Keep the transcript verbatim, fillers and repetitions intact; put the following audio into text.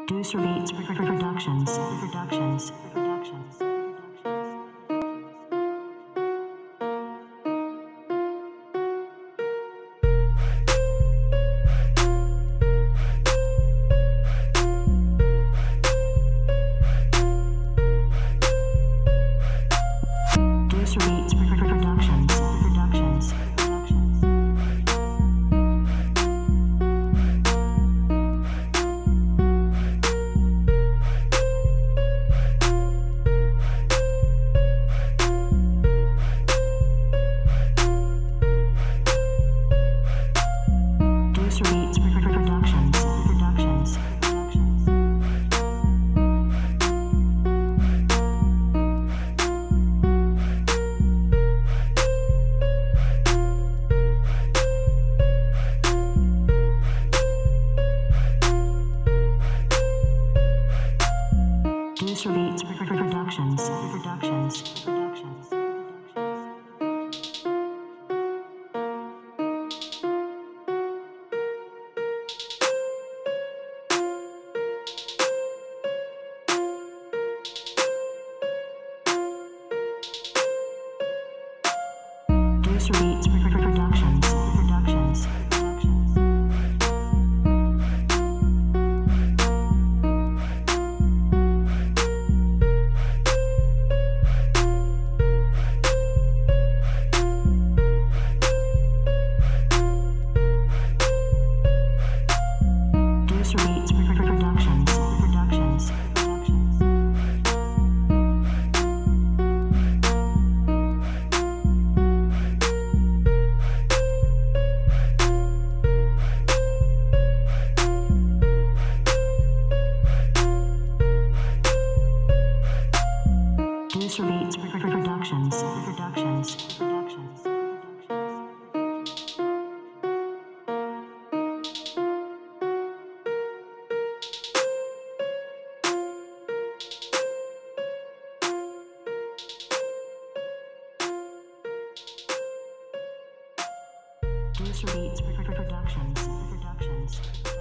Producer Beats Productions. Productions. Productions. Producer Beats Productions. Productions. Producer Beats Productions. Productions. Producer Beats Productions. Productions. Productions. Producer Beats Productions. Productions. Productions. Producer Beats Productions. Productions. Productions. Producer Beats Productions. Productions. Productions. Producer Beats Productions. Productions.